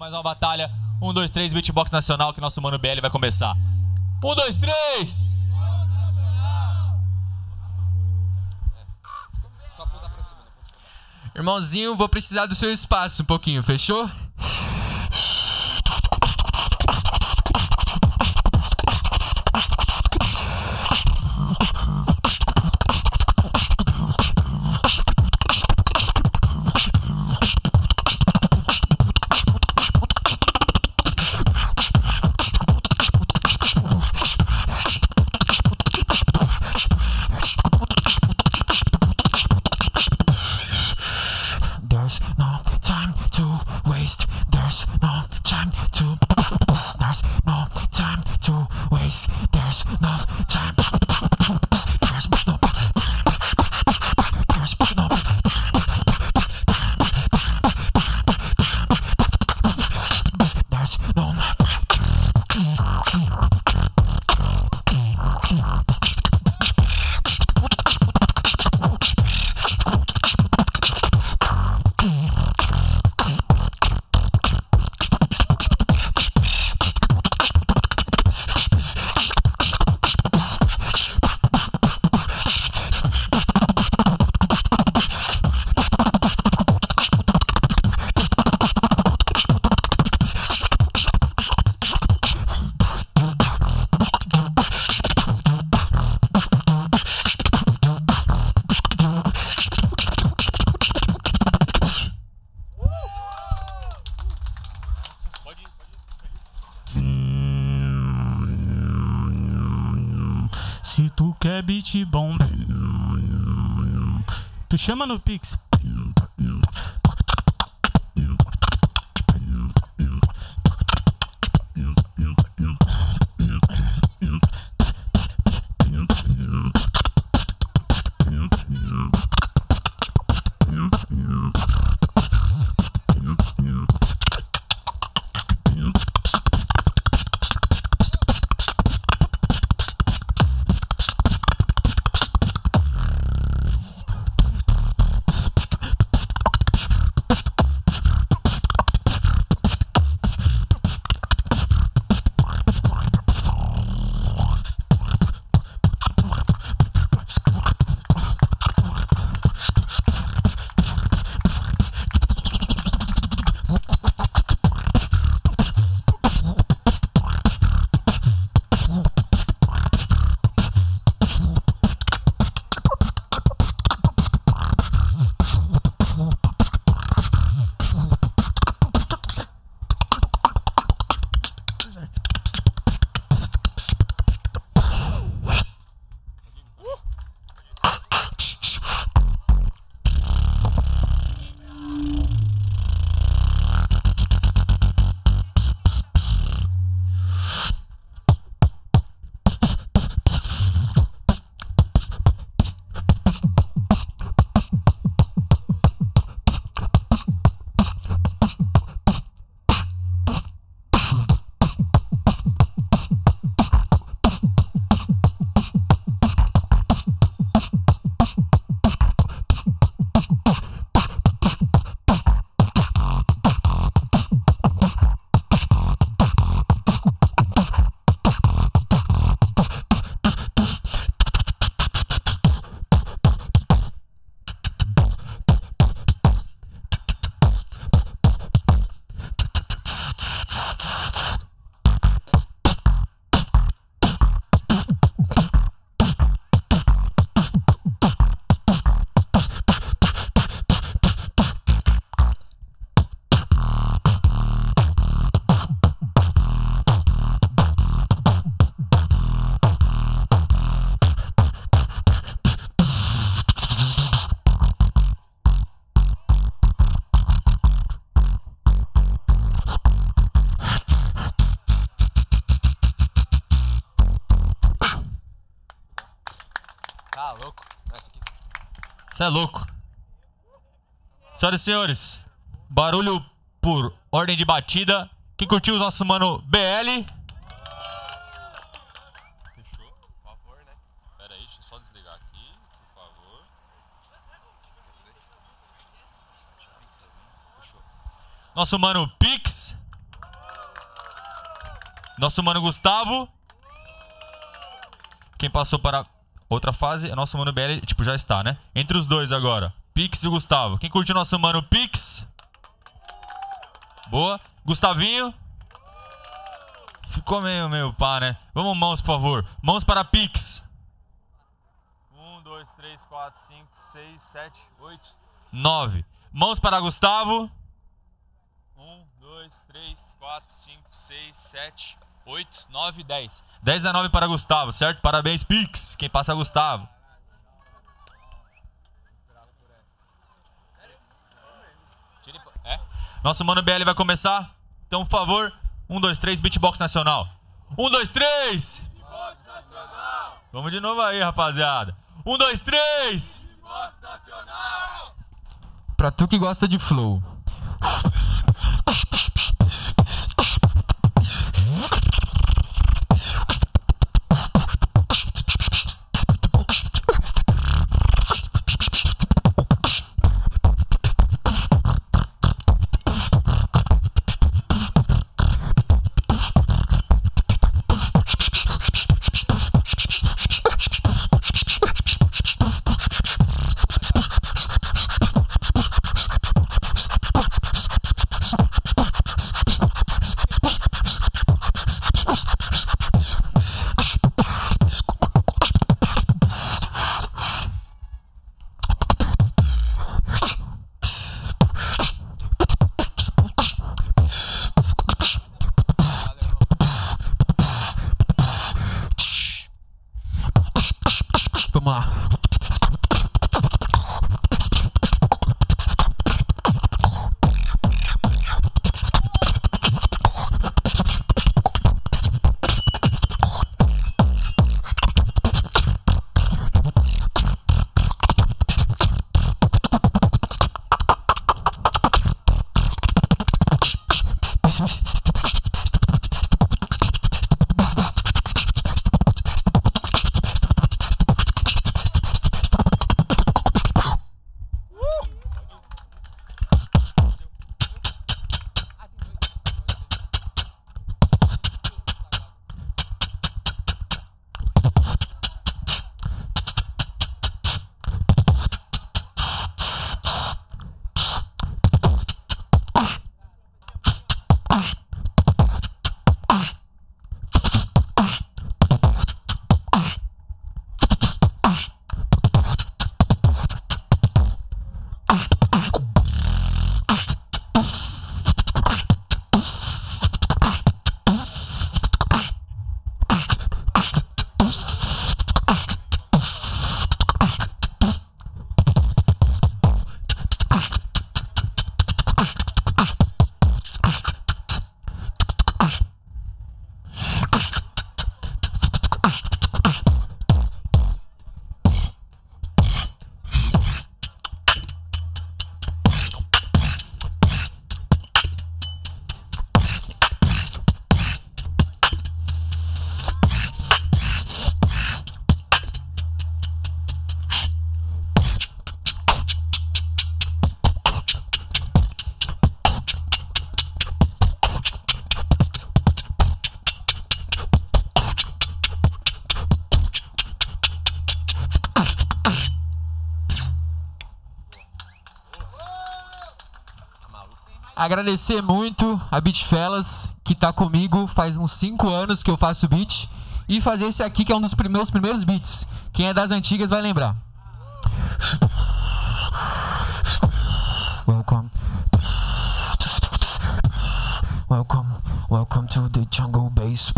mais uma batalha. 1, 2, 3, beatbox nacional que nosso mano BL vai começar. 1, 2, 3! Só apontar pra cima, né? Irmãozinho, vou precisar do seu espaço um pouquinho, fechou? There's no time to waste. There's no time to. There's no time to waste. There's no time. There's no. There's no. There's no. Se tu quer beat bom, tu chama no Pix. Tá louco? Essa aqui. Você é louco. Senhoras e senhores, barulho por ordem de batida. Quem curtiu o nosso mano BL? Fechou, por favor, né? Pera aí, deixa eu só desligar aqui, por favor. Fechou. Nosso mano Pix. Nosso mano Gustavo. Quem passou para outra fase é nosso mano BL, tipo, já está, né? Entre os dois agora. Pix e o Gustavo. Quem curte o nosso mano Pix? Boa. Gustavinho. Ficou meio pá, né? Vamos mãos, por favor. Mãos para Pix. 1, 2, 3, 4, 5, 6, 7, 8, 9. Mãos para Gustavo. 1, 2, 3, 4, 5, 6, 7, 8, 9, 10. 10 a 9 para Gustavo, certo? Parabéns, Pix. Quem passa é Gustavo. É? Nosso mano BL vai começar. Então, por favor, 1, 2, 3, beatbox nacional. 1, 2, 3. Beatbox nacional. Vamos de novo aí, rapaziada. 1, 2, 3. Beatbox nacional. Pra tu que gosta de flow. Vamos lá. Agradecer muito a Beatfellas, que tá comigo faz uns 5 anos que eu faço beat. E fazer esse aqui, que é um dos meus primeiros beats. Quem é das antigas vai lembrar. Welcome. Welcome. Welcome to the jungle base.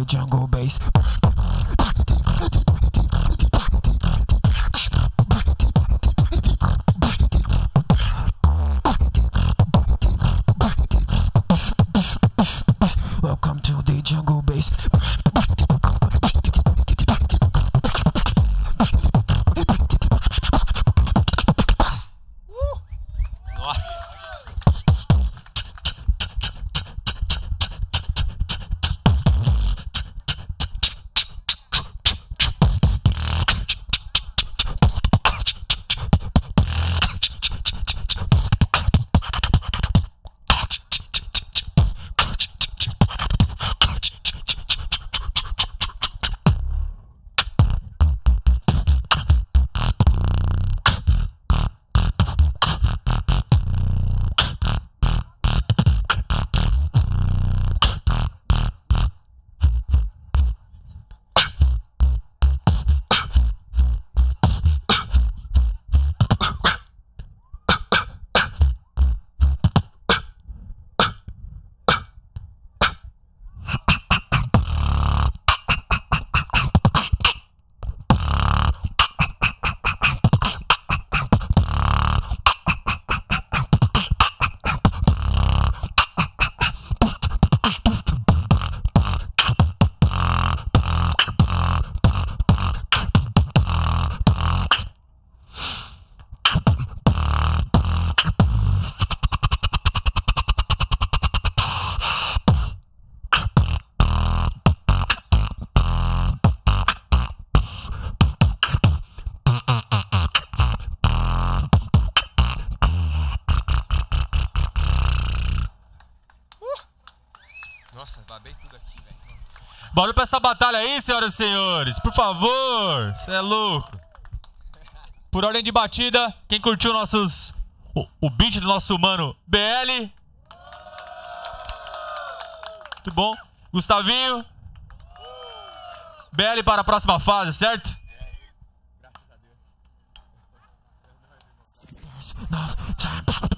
jungle bass. Welcome to the jungle bass. Nossa. Nossa, babei tudo aqui, velho. Bora pra essa batalha aí, senhoras e senhores. Por favor. Você é louco. Por ordem de batida, quem curtiu nossos... O beat do nosso mano BL. Muito bom. Gustavinho. BL para a próxima fase, certo? Graças a Deus. Enough time.